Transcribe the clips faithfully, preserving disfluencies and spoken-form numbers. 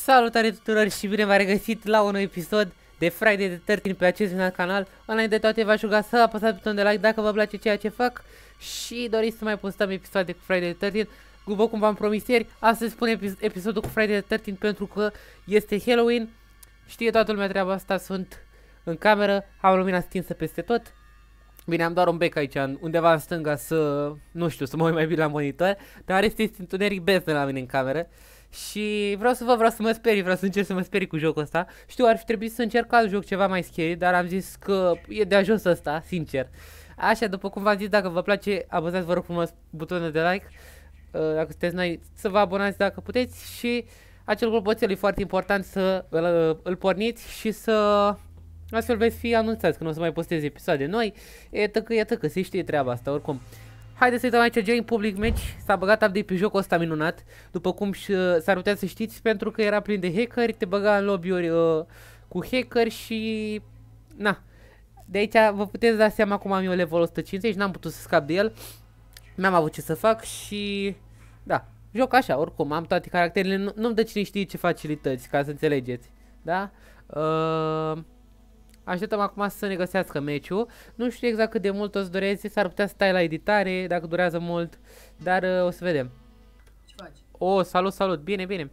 Salutare tuturor și bine v-am regăsit la un nou episod de Friday the thirteenth pe acest canal. Înainte de toate v-aș ruga să apăsați butonul de like dacă vă place ceea ce fac și doriți să mai postăm episoade cu Friday the thirteenth. După cum v-am promis ieri, astăzi spun epi episodul cu Friday the thirteenth pentru că este Halloween. Știe toată lumea treaba asta, sunt în cameră, am lumina stinsă peste tot. Bine, am doar un bec aici, undeva în stânga să, nu știu, să mă uit mai bine la monitor, dar este, este întuneric best la mine în cameră. Și vreau să vă, vreau să mă sperii, vreau să încerc să mă sperii cu jocul ăsta. Știu, ar fi trebuit să încerc alt joc ceva mai scary, dar am zis că e de ajuns ăsta, sincer. Așa, după cum v-am zis, dacă vă place, apăsați, vă rog frumos, butonul de like. uh, Dacă sunteți noi, să vă abonați dacă puteți. Și acel clopoțel e foarte important să îl, îl porniți și să... astfel veți fi anunțați când o să mai postez episoade noi. E tăcă, e tăcă, se știe treaba asta, oricum. Haideți să-i dăm aici Join Public Match. S-a băgat update pe jocul ăsta minunat. După cum s-ar putea să știți, pentru că era plin de hackeri. Te băga în lobby-uri uh, cu hackeri și... na. De aici vă puteți da seama cum am eu level o sută cincizeci. N-am putut să scap de el. N-am avut ce să fac și... da, joc așa, oricum, am toate caracterele. Nu-mi dă cine știe ce facilități, ca să înțelegeți. Da? Uh... Așteptăm acum să ne găsească meciul. Nu știu exact cât de mult o să dureze. S-ar putea să stai la editare dacă durează mult. Dar uh, o să vedem. Ce faci? Oh, salut, salut, bine, bine.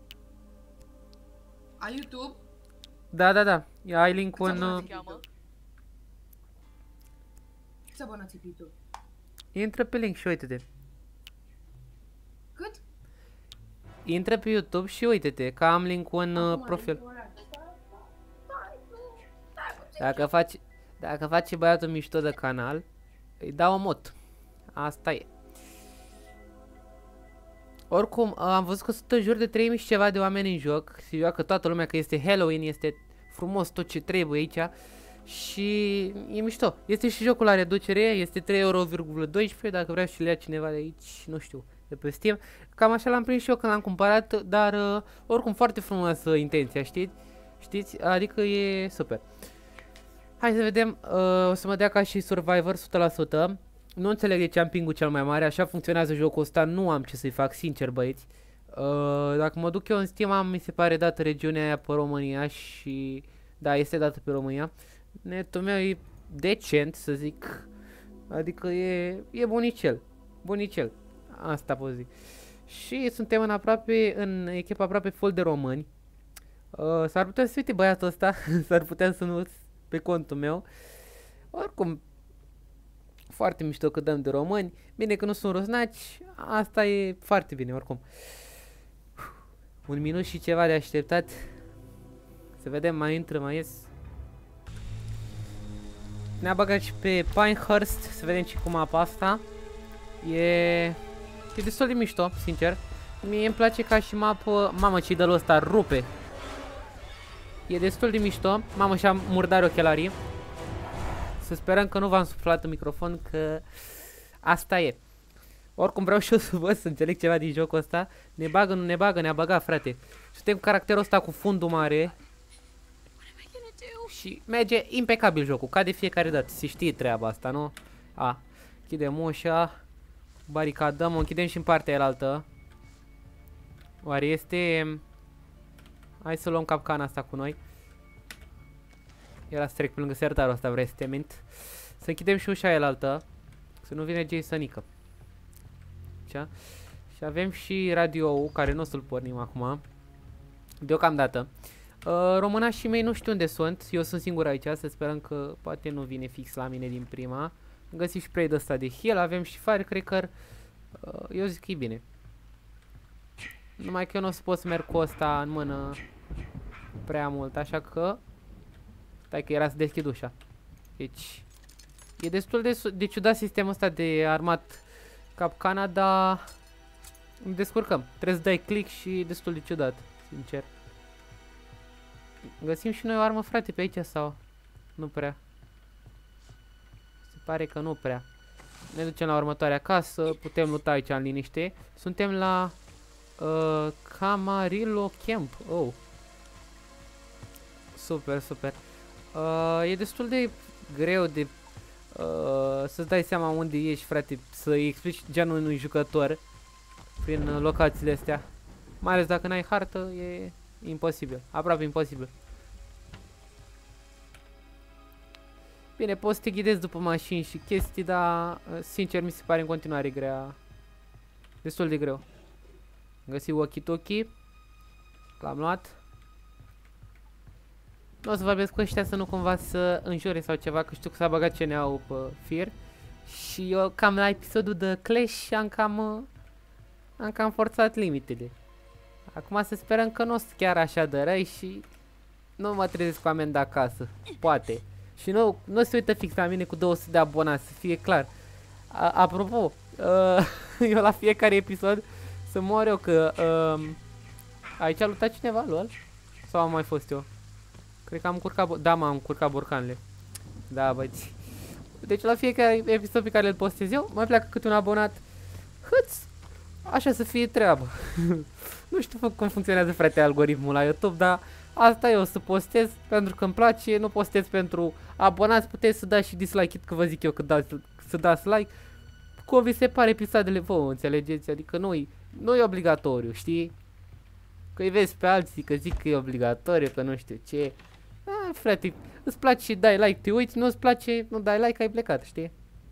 Ai YouTube? Da, da, da, ai link-ul în... Uh... Câți abonați pe YouTube? Intră pe link și uite-te. Cât? Intră pe YouTube și uite-te, că am link-ul în uh, profil. Dacă faci, dacă faci băiatul mișto de canal, îi dau o mod. Asta e. Oricum, am văzut că sunt în jur de trei mii și ceva de oameni în joc. Se joacă toată lumea, că este Halloween, este frumos tot ce trebuie aici. Și e mișto. Este și jocul la reducere, este trei euro doisprezece, dacă vrea și le ia cineva de aici, nu știu, de pe Steam. Cam așa l-am prins și eu când l-am cumpărat, dar uh, oricum foarte frumoasă intenția, știți? Știți? Adică e super. Hai să vedem, uh, o să mă dea ca și Survivor o sută la sută. Nu înțeleg de ce am pingul cel mai mare, așa funcționează jocul ăsta, nu am ce să-i fac, sincer băieți. uh, Dacă mă duc eu în Steam, am, mi se pare, dată regiunea aia pe România și... da, este dată pe România. Netul meu e decent, să zic. Adică e, e bunicel, bunicel, asta pot zic. Și suntem în aproape, în echipa aproape full de români. uh, S-ar putea să uite băiatul ăsta, s-ar putea să nu... pe contul meu. Oricum, foarte mișto că dăm de români. Bine că nu sunt rusnaci. Asta e foarte bine, oricum. Un minut și ceva de așteptat. Să vedem, mai intră, mai ies. Ne-a băgat și pe Pinehurst. Să vedem și cum apă asta. E... e destul de mișto, sincer. Mie îmi place ca și mapă. Mamă, ce idolul ăsta rupe. E destul de mișto. Mamă, și-am murdare ochelarii. Să sperăm că nu v-am suflat în microfon, că asta e. Oricum vreau și eu să văd, să înțeleg ceva din jocul ăsta. Ne bagă, nu ne bagă, ne-a băgat, frate. Suntem caracterul ăsta cu fundul mare. Și merge impecabil jocul, ca de fiecare dată. Se știe treaba asta, nu? A, închidem ușa. Baricadăm, o închidem și în partea elaltă. Oare este... hai să luăm capcana asta cu noi. Era să trec pe lângă sertarul ăsta, vrei să te mint. Să închidem și ușa elaltă, să nu vine Jasonică. Așa. Și avem și radio-ul, care nu o să-l pornim acum deocamdată. uh, Românașii mei nu știu unde sunt. Eu sunt singur aici, să sperăm că poate nu vine fix la mine din prima. Am găsit și spray de ăsta de heal, avem și firecracker. uh, Eu zic că e bine. Numai că eu nu o să pot să merg cu ăsta în mână prea mult, așa că... stai că era să deschid ușa. Deci... e destul de, de ciudat sistemul ăsta de armat capcana, dar... îmi descurcăm. Trebuie să dai click și e destul de ciudat, sincer. Găsim și noi o armă, frate, pe aici sau... nu prea. Se pare că nu prea. Ne ducem la următoarea casă, putem luta aici în liniște. Suntem la... Uh, Camarillo Camp. Oh. Super, super. uh, E destul de greu de uh, să-ți dai seama unde ești, frate. Să-i explici genul unui jucător prin uh, locațiile astea. Mai ales dacă n-ai hartă, e imposibil, aproape imposibil. Bine, poți să te ghidezi după mașini și chestii, dar sincer mi se pare în continuare grea. Destul de greu. Am găsit walkie-talkie. L-am luat. Nu o să vorbesc cu ăștia să nu cumva să înjure sau ceva, că știu că s-a băgat C N A-ul pe fir. Și eu cam la episodul de Clash am cam, am cam forțat limitele. Acum să sperăm că nu o să chiar așa de răi și nu mă trezesc cu amenda acasă. Poate. Și nu, nu se uită fix la mine cu două sute de abonați, să fie clar. A, apropo, uh, eu la fiecare episod să mor eu că... Uh, aici a luptat cineva, lol? Sau am mai fost eu? Cred că am curcat... Da, m-am curcat borcanele. Da, băieți. Deci la fiecare episod pe care îl postez eu, mai pleacă câte un abonat. Hâț! Așa să fie treabă. Nu știu cum funcționează, frate, algoritmul la YouTube, dar asta eu o să postez pentru că îmi place, nu postez pentru abonați, puteți să dați și dislike, că vă zic eu că dați, să dați like. Cum vi se pare episoadele vouă, înțelegeți? Adică nu-i nu e obligatoriu, știi? Că îi vezi pe alții că zic că e obligatoriu, că nu știu ce. Ah, frate, îți place și dai like, te uiți, nu îți place, nu dai like, ai plecat, știi?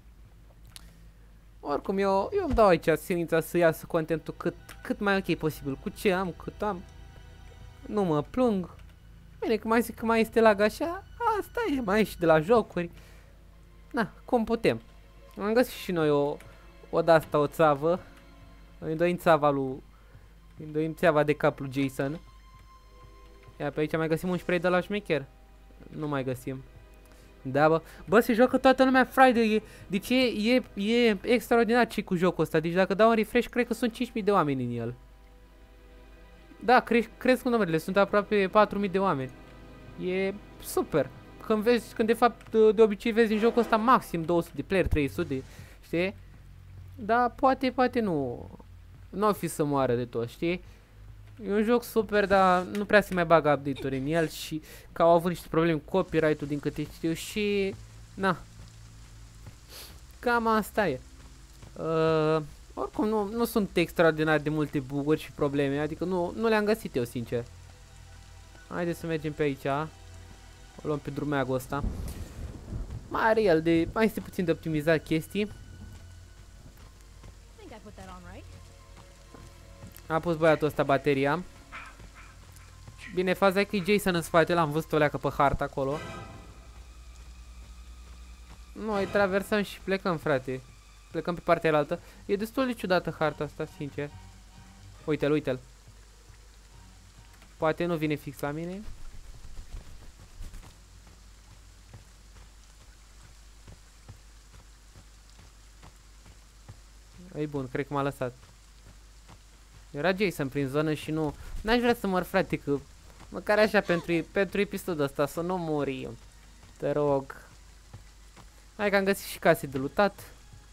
Oricum, eu, eu îmi dau aici silința să iasă contentul cât, cât mai ok posibil. Cu ce am, cât am. Nu mă plâng. Bine, că mai zic că mai este lag așa, asta e, mai e și de la jocuri. Na, cum putem. Am găsit și noi o, o de-asta, o țavă. Îi îndoim țava lui... Îi îndoim țava de cap lui Jason. Ia, pe aici mai găsim un spray de la șmecher. Nu mai găsim. Da, bă. Bă, se joacă toată lumea Friday. Deci e, e, e extraordinar ce cu jocul ăsta. Deci dacă dau un refresh, cred că sunt cinci mii de oameni în el. Da, cre cresc cu numerele. Sunt aproape patru mii de oameni. E super. Când vezi, când de fapt de, de obicei vezi în jocul ăsta maxim două sute de player, trei sute, știi? Dar poate, poate nu. Nu o fi să moară de tot, știi? E un joc super, dar nu prea se mai bagă update-uri în el și că au avut niște probleme cu copyright-ul din câte știu și... Na. Cam asta e. Uh, oricum nu, nu sunt extraordinar de multe buguri și probleme, adică nu, nu le-am găsit eu, sincer. Haideți să mergem pe aici. O luăm pe drumeagul ăsta. Mai are el de... Mai este puțin de optimizat chestii. A pus băiatul ăsta bateria. Bine, faza e că e Jason în spate, l-am văzut o leacă pe hartă acolo. Noi traversăm și plecăm, frate. Plecăm pe partea altă. E destul de ciudată harta asta, sincer. Uite-l, uite-l. Poate nu vine fix la mine. E bun, cred că m-a lăsat. Era Jason prin zonă și nu... N-aș vrea să mor, frate, că... Măcar așa pentru, pentru episodul ăsta, să nu mori. Te rog. Hai că am găsit și case de lutat.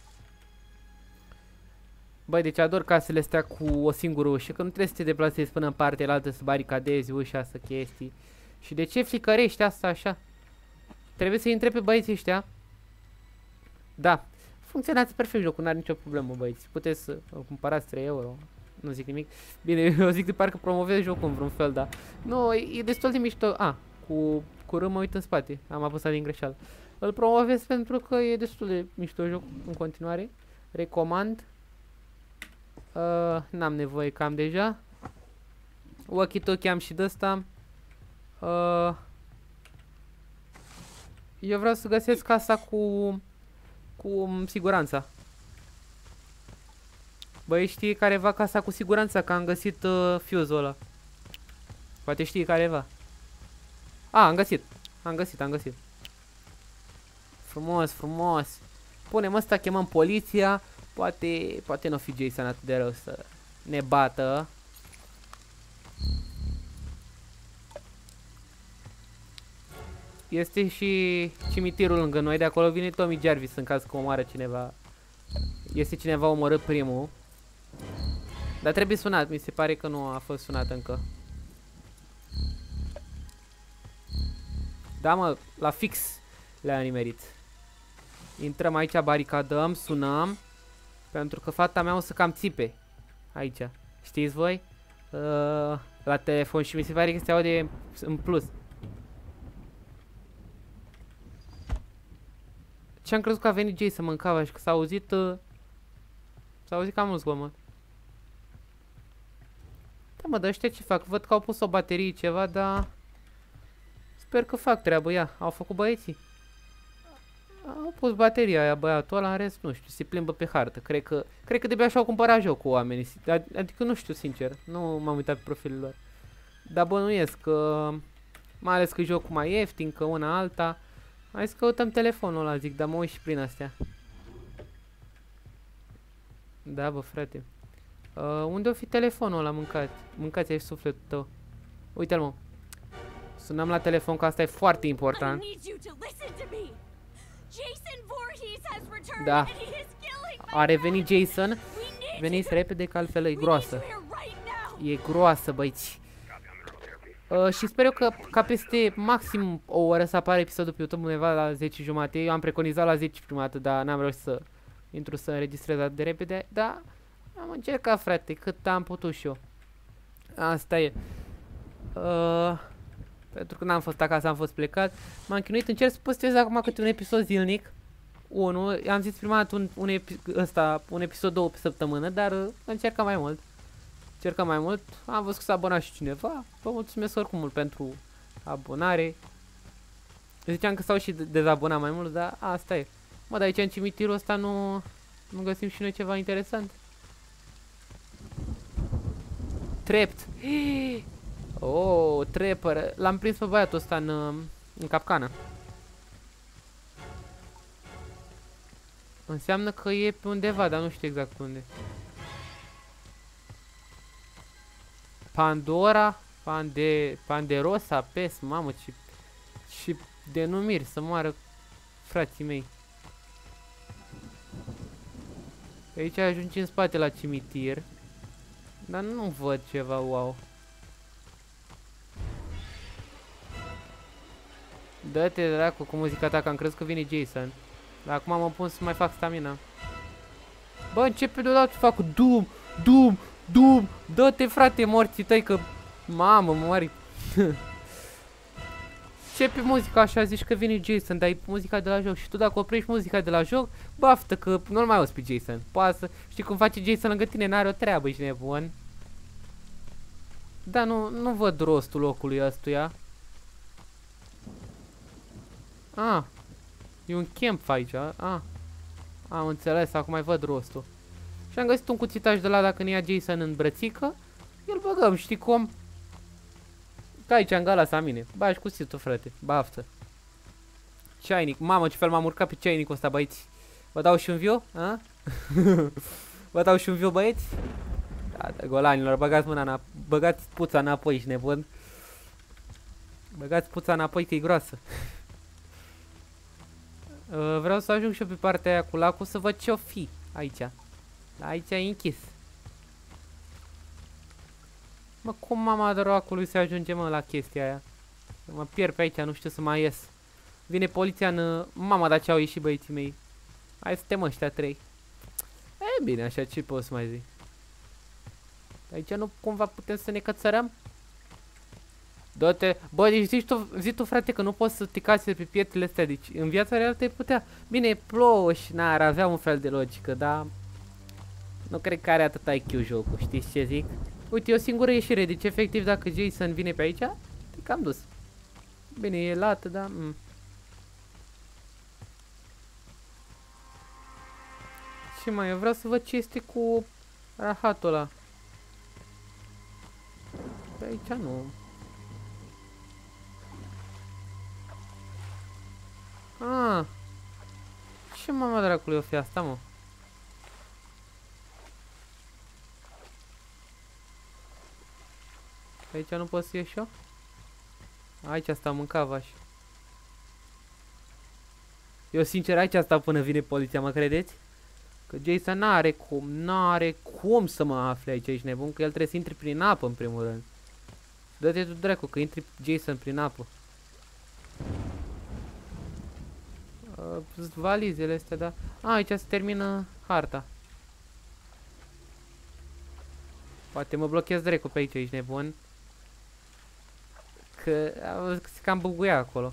Băi, deci ador casele astea cu o singură ușă, că nu trebuie să te deplasezi până în partea altă să baricadezi ușa, să chestii. Și de ce flicărești asta așa? Trebuie să-i întrebi pe băieții ăștia. Da. Funcționează perfect jocul, n-are nicio problemă, băieți. Puteți să îl cumpărați trei euro. Nu zic nimic. Bine, eu zic de parcă promovez jocul în vreun fel, dar... Nu, e destul de mișto. A, cu, cu râ mă uit în spate. Am apăsat din greșeală. Îl promovez pentru că e destul de mișto joc în continuare. Recomand. Uh, N-am nevoie, cam deja. Walkie-talkie am și de ăsta. Uh, eu vreau să găsesc casa cu... Cu siguranța. Băi, știe careva casa cu siguranța, că am găsit uh, fuse-ul ăla. Poate știe careva. A, am găsit. Am găsit, am găsit. Frumos, frumos. Punem ăsta, chemăm poliția. Poate, poate nu fi Jason atât de rău să ne bată. Este și cimitirul lângă noi, de acolo vine Tommy Jarvis în caz că omoară cineva. Este cineva omorât primul. Dar trebuie sunat, mi se pare că nu a fost sunat încă. Da, mă, la fix le-a nimerit. Intrăm aici, baricadăm, sunăm. Pentru că fata mea o să cam țipe. Aici, știți voi? Uh, la telefon și mi se pare că se aude în plus. Ce am crezut că a venit Jay să mâncava și că s-a auzit... Uh, s-a auzit cam mult zgomot. Da, mă, dar ăștia ce fac? Văd că au pus o baterie ceva, dar... Sper că fac treabă, ia. Au făcut băieții. Au pus bateria aia, băiatul ăla, în rest, nu știu, se plimbă pe hartă. Cred că, cred că de-abia și-au cumpărat jocul oamenii. Adică nu știu, sincer. Nu m-am uitat pe profilul lor. Dar bănuiesc că... Mai ales că jocul mai ieftin, că una alta. Hai să căutăm telefonul ăla, zic, dar mă uit și prin astea. Da, bă, frate. Uh, unde o fi telefonul ăla mâncat? Mâncați aici sufletul tău. Uite-l, mă. Sunăm la telefon, că asta e foarte important. Da. A revenit Jason. Veniți repede, că altfel e groasă. E groasă, băiți. Uh, și sper eu că ca peste maxim o oră să apară episodul pe YouTube undeva la zece jumate. Eu am preconizat la zece jumate, dar n-am reușit să intru să înregistrez atât de repede. Dar am încercat, frate, cât am putut și eu. Asta e. Uh, pentru că n-am fost acasă, am fost plecat. M-am chinuit, încerc să postez acum câte un episod zilnic. Unu, am zis prima dată un, un, epi ăsta, un episod două pe săptămână, dar uh, încercăm mai mult. Încercăm mai mult. Am văzut că s-a abonat și cineva. Vă mulțumesc oricum mult pentru abonare. Ziceam că s-au și dezabonat mai mult, dar asta e. Mă, dar aici în cimitirul ăsta nu, nu găsim și noi ceva interesant. Trapped. Oh, trapper. L-am prins pe băiatul ăsta în, în capcană. Înseamnă că e pe undeva, dar nu știu exact unde. Pandora, Pande, Panderosa, Pes, mamă, ce, ce denumiri, să moară frații mei. Aici ajungi în spate la cimitir, dar nu văd ceva wow. Dă-te dracu cu muzica ta, că am crezut că vine Jason. Dar acum mă pun să mai fac stamina. Bă, începe deodată să fac Doom, Doom, Doom. Dă-te, frate, morții tăi, că... Mamă, mori. Ce pe muzica așa, zici că vine Jason, dar e muzica de la joc. Și tu dacă oprești muzica de la joc, baftă, că nu-l mai auzi pe Jason. Poate să... Știi cum face Jason lângă tine, n-are o treabă, ești nebun. Da, nu, nu văd rostul locului ăstuia. Ah, e un camp aici, ah. Am înțeles, acum mai văd rostul. Și am găsit un cuțitaj de la dacă ne ia Jason în brățică, îl băgăm, știi cum? Ca aici în gala sa mine. Bagi cuțitul, frate, baftă. Ceainic, mamă, ce fel m-am urcat pe ceainicul ăsta, băieți. Vă dau și un viu, a? Vă dau și un viu, băieți? Da, da, golanilor, băgați mâna înapoi, băgați puța înapoi, ești nebun. Băgați puța înapoi, că e groasă. Uh, vreau să ajung și eu pe partea aia cu lacul să văd ce-o fi aici. Aici e închis. Mă, cum mama dracului se ajunge, mă, la chestia aia? Mă pierd pe aici, nu știu să mai ies. Vine poliția în... Mama, dar ce au ieșit băieții mei? Hai să suntem ăștia trei. E bine, așa, ce pot să mai zic? Aici nu cumva putem să ne cățărăm? Dă-te, bă, deci zici tu, zi tu, frate, că nu poți să te cați pe pietrele astea, deci în viața reală te putea. Bine, plouă și n-ar avea un fel de logică, dar nu cred că are atâta I Q jocul, știți ce zic? Uite, e o singură ieșire, deci efectiv dacă Jason vine pe aici, te cam dus. Bine, e lată, dar... Mm. Ce mai, eu vreau să văd ce este cu rahatul ăla. Pe aici nu... Ah, ce mama dracului o fi asta, mă? Aici nu pot să ieși eu? Aici stau, mâncavaș. Eu sincer aici stau până vine poliția, mă credeți? Că Jason n-are cum, n-are cum să mă afle aici, ești nebun, că el trebuie să intri prin apă în primul rând. Dă-te tu dracu, că intri Jason prin apă. Uh, valizele astea, da. A, aici se termină harta. Poate mă blochez dracu pe aici, ești nebun. Că am văzut că se cam buguia acolo.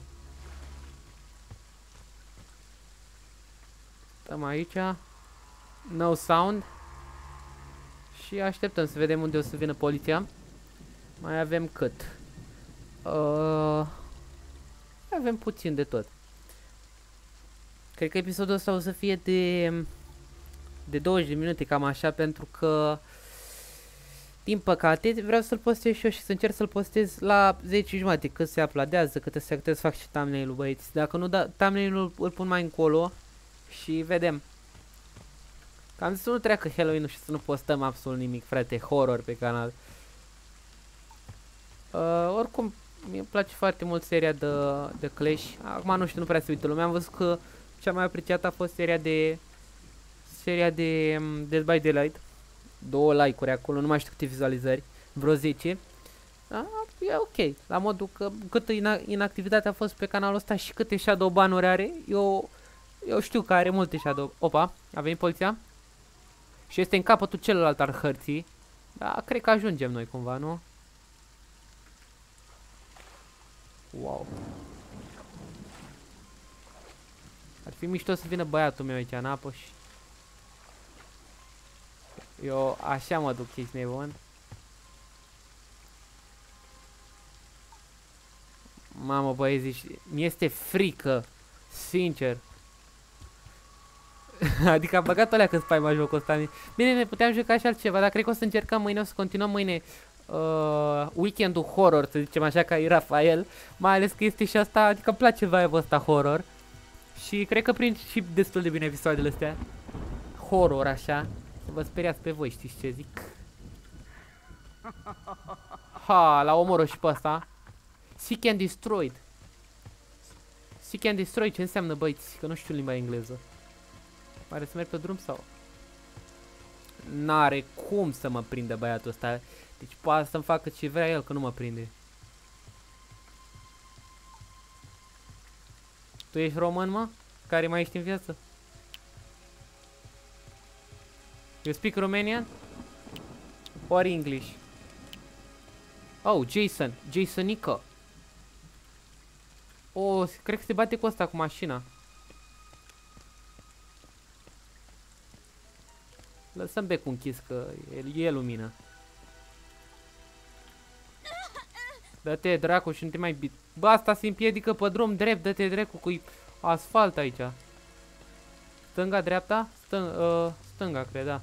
Stăm aici. No sound. Și așteptăm să vedem unde o să vină poliția. Mai avem cât? Uh, avem puțin de tot. Cred că episodul ăsta o să fie de de douăzeci de minute, cam așa, pentru că din păcate vreau să-l postez și eu și să încerc să-l postez la zece și jumate, cât se apladează, cât se cât să fac și thumbnail-ul, băieți. Dacă nu, da, thumbnail-ul îl pun mai încolo și vedem. Cam zis să nu treacă Halloween-ul și să nu postăm absolut nimic, frate, horror pe canal. Uh, oricum, mi-e place foarte mult seria de, de Clash. Acum nu știu, nu prea se uită lumea. Am văzut că cea mai apreciată a fost seria de seria de um, Dead by Daylight. Două like-uri acolo, nu mai știu câte vizualizări, vreo zece. Da, e ok, la modul că câtă ina inactivitate a fost pe canalul ăsta și câte shadow ban-uri are, eu, eu știu că are multe shadow. Opa, a venit poliția și este în capătul celălalt al hărții. Da, cred că ajungem noi cumva, nu? Wow. Ar fi mișto să vină băiatul meu aici în apă și... Eu așa mă duc, ești nebun. Mamă, băieți, zici, mi-este frică, sincer. Adică am băgat alea când spaima jocul ăsta. Bine, ne puteam juca și altceva, dar cred că o să încercăm mâine, o să continuăm mâine uh, weekendul horror, să zicem așa, ca e Rafael. Mai ales că este și asta, adică îmi place vibe-ul ăsta horror. Și cred că prind și destul de bine episoadele astea. Horror, așa. Să vă speriați pe voi, știți ce zic? Ha, la omoră și pe ăsta. Seek and Destroyed. Seek and Destroy, ce înseamnă, băiți? Că nu știu limba engleză. Pare să merg pe drum sau? N-are cum să mă prindă băiatul ăsta. Deci poate să-mi facă ce vrea el, că nu mă prinde. Tu ești român, mă? Care mai ești în viață? You speak Romanian? Or English? Oh, Jason. Jasonica. Oh, cred că se bate cu ăsta, cu mașina. Lăsăm becul închis, că e, e lumină. Dă-te dracu și nu te mai bit. Bă, asta se împiedică pe drum drept, dă-te dracu cu asfalt aici. Stânga, dreapta? Stâng, uh, stânga, cred, da.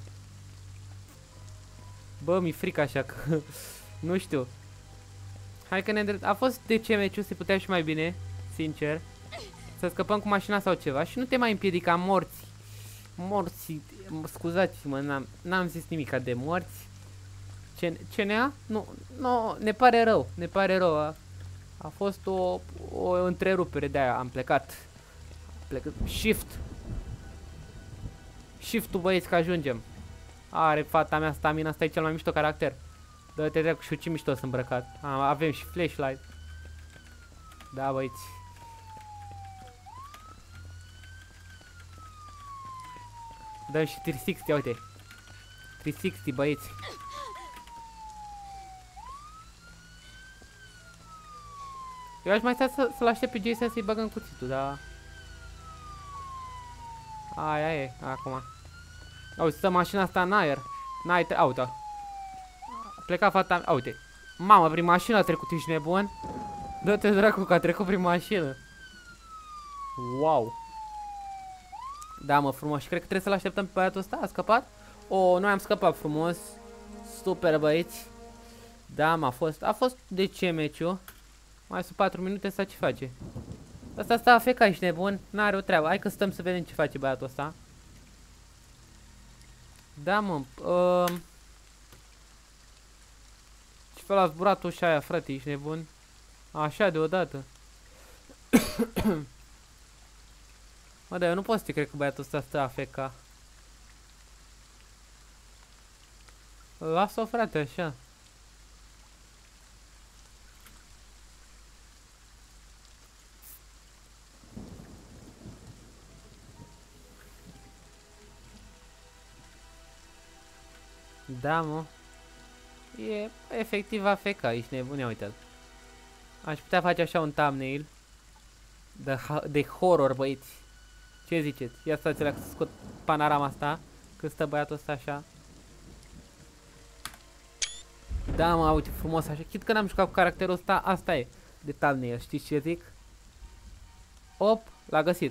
Bă, mi-e frică așa că... nu știu. Hai că ne îndrept... A fost de ce meciul, se putea și mai bine, sincer. Să scăpăm cu mașina sau ceva și nu te mai împiedica morți. Morți, scuzați-mă, n-am zis nimica de morți. Ce, ce ne-a? Nu, nu, ne pare rău, ne pare rău. A, a fost o, o întrerupere, de-aia am plecat. plecat. Shift. Shift-ul, băieți, că ajungem. Are fata mea stamina, asta e cel mai mișto caracter. Dă-te dracu și ce mișto sunt îmbrăcat. A, avem și flashlight. Da, băieți. Dăm și trei sixty, uite. trei sixty, băieți. Eu aș mai sta să, să-l aștept pe Jason să-i băgăm cuțitul, dar... Aia e, acum. Auzi, stă mașina asta în aer. N-ai tre... Uite. A plecat fata mea. Uite. Mamă, prin mașină a trecut, ești nebun? Dă-te dracu că a trecut prin mașină. Wow. Da, mă, frumos. Și cred că trebuie să-l așteptăm pe băiatul ăsta. A scăpat? O, noi am scăpat frumos. Super, băieți. Da, mă, a fost. A fost de ce meciul? Mai sunt patru minute, să ce face? Ăsta stă afecat, ești nebun? N-are o treabă. Hai că stăm să vedem ce face băiatul ăsta. Da, mă. Uh... Ce fel a zburat ușa aia, frate, ești nebun? Așa, deodată. Mă, dar eu nu pot să te cred că băiatul ăsta stă afecat. Lasă-o, frate, așa. Da, mă. E efectiv afecat, ești nebun, ia uite-l. Aș putea face așa un thumbnail de, de horror, băieți. Ce ziceți? Ia stați la să scot panorama asta. Când stă băiatul ăsta așa. Da, mă, uite, frumos așa. Chit că n-am jucat cu caracterul ăsta, asta e de thumbnail, știți ce zic? Op, l-a găsit.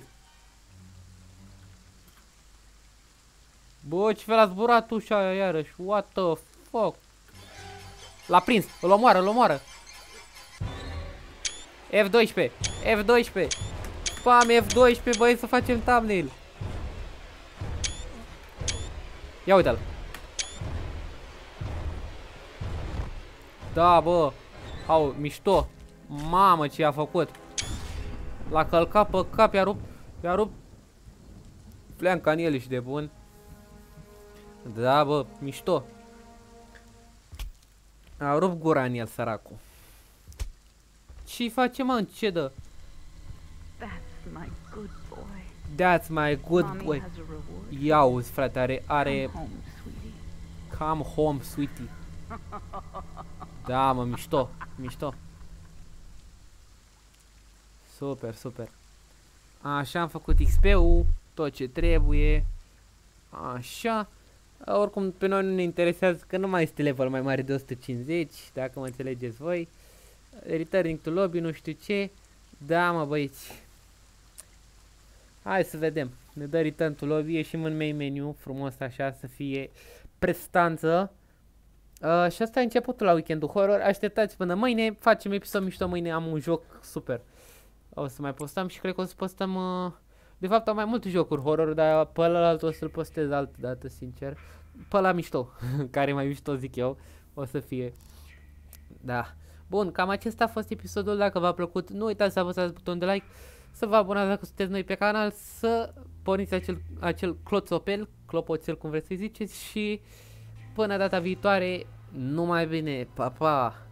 Bă, ce fel a zburat ușa aia iarăși. What the fuck? L-a prins, îl omoară, îl omoară. F doisprezece, F doisprezece. Spam F doisprezece, băi, să facem thumbnail. Ia uite-l. Da, bă. Au, mișto. Mamă, ce a făcut. L-a călcat pe cap, i-a rupt, i-a rupt fleanca în el și de bun. Da, bă, mișto. A rupt gura în el, săracul. Ce-i face, mă, în ce dă? That's my good boy. That's my good Mommy boy. has a reward. Ia uzi, frate, are, are... Come home, sweetie. Come home, sweetie. Da, mă, mișto, mișto. Super, super. Așa am făcut X P-ul, tot ce trebuie. Așa. Oricum, pe noi nu ne interesează că nu mai este level mai mare de o sută cincizeci, dacă mă înțelegeți voi. Returning to lobby, nu știu ce. Da, mă, băieți. Hai să vedem. Ne dă return to lobby, ieșim în main menu, frumos așa, să fie prestanță. Uh, și asta e începutul la weekendul horror. Așteptați până mâine, facem episod mișto mâine, am un joc super. O să mai postăm și cred că o să postăm... Uh, de fapt am mai multe jocuri horror, dar pe ălalt o să-l postez altă dată, sincer. Pe ăla mișto, care e mai mișto zic eu, o să fie. Da. Bun, cam acesta a fost episodul. Dacă v-a plăcut, nu uitați să apăsați butonul de like, să vă abonați dacă sunteți noi pe canal, să porniți acel, acel cloțopel, clopoțel cum vreți să ziceți și până data viitoare, numai bine, pa, pa!